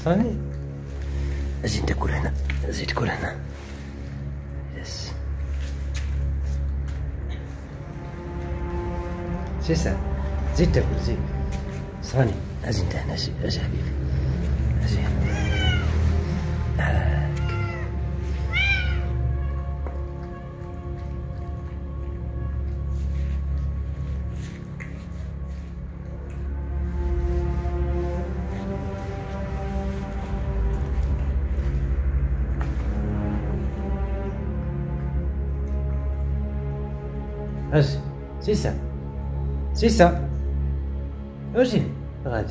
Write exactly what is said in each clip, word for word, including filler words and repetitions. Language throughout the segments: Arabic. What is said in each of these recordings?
صاني زيد تاكل هنا، زيد تاكل هنا. يس سي سا، زيد تاكل زيد. صاني اجي انت هنا، اجي اجي حبيبي، اجي هاك. اجي سيسا، سيسا اجي غادي.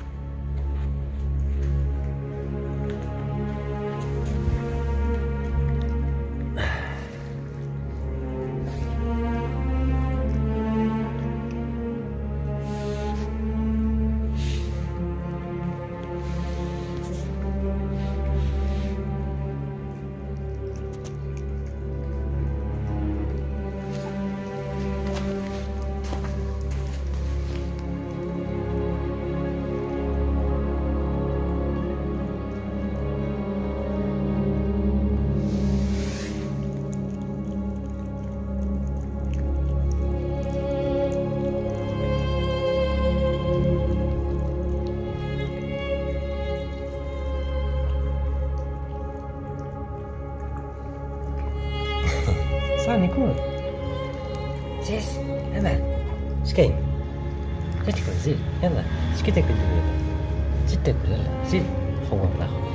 صاني كون سيس امان شكاين؟ زيد تاكل زيد، يلا شكي تاكل دابا؟ زيد تاكل يلا زيد خوان الاخر.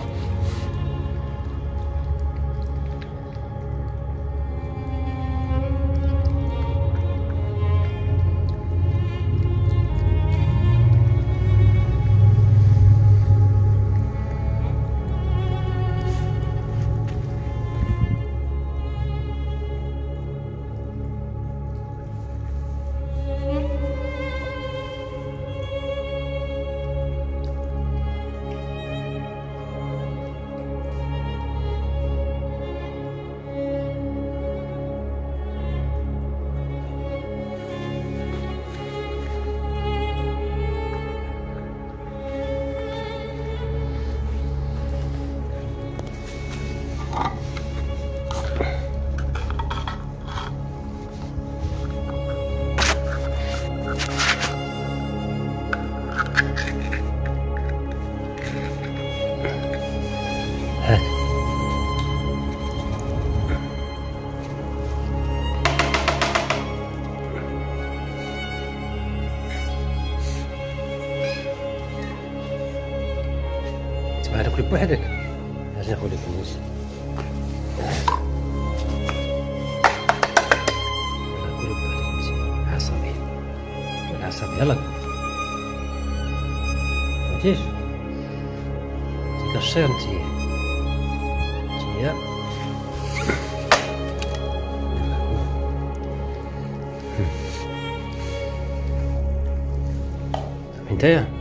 هات تبغى تاكل بوحدك؟ اجي ناخذ لك النص. يلا كل بوحدك انت عصبي، عصبي يلا ما تجيش الشير انتي انتيا. انتيا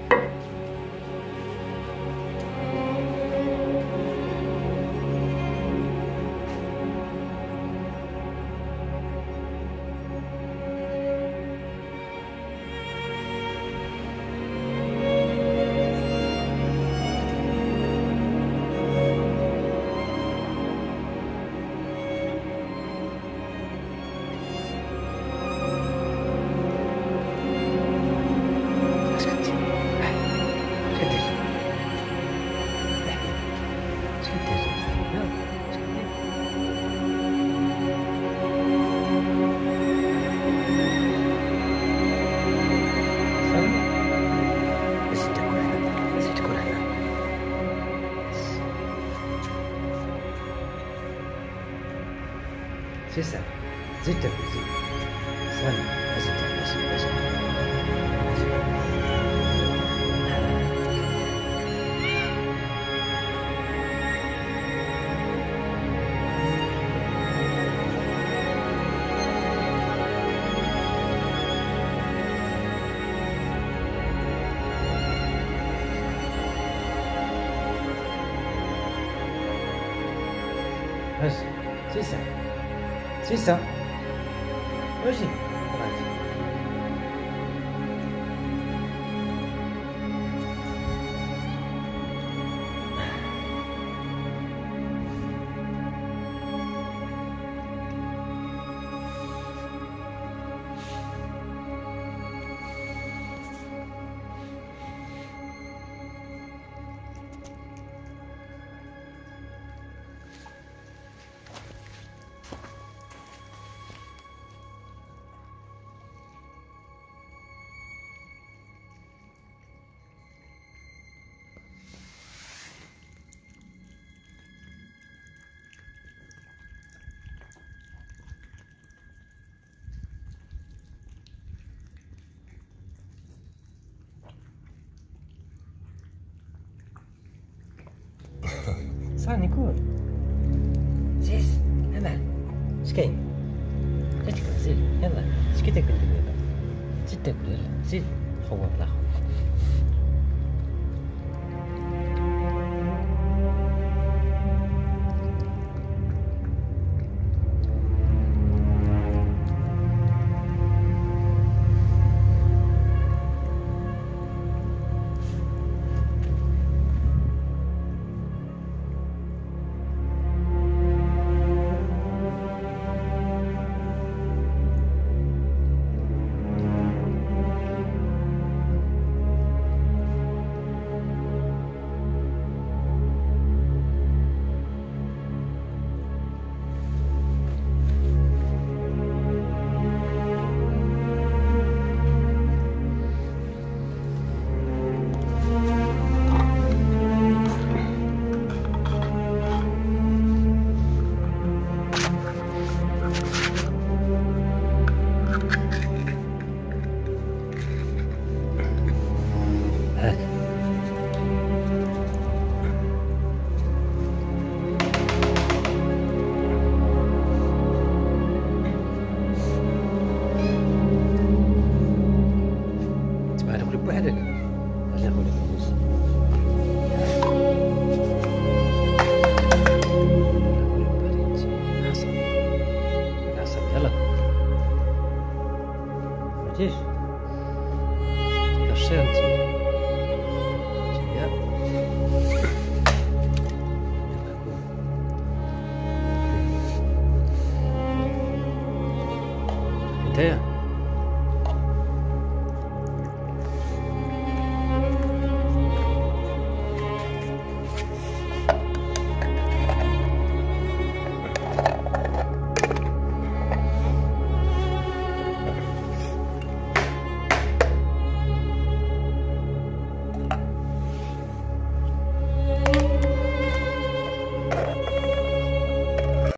C'est ça. Zit à poser. Ça, vas-y, vas-y, vas-y. Vas-y, c'est ça. C'est ça. Vas-y. Vas-y. صار نيكون زيز أمان شكاين جاتك زيد يلا شكيتك كنت دابا زيد تاكل زيد خوّر لاخر بوحدك اجي ناخذ لك الفلوس يلا ما تجيش كرشي انت انتيا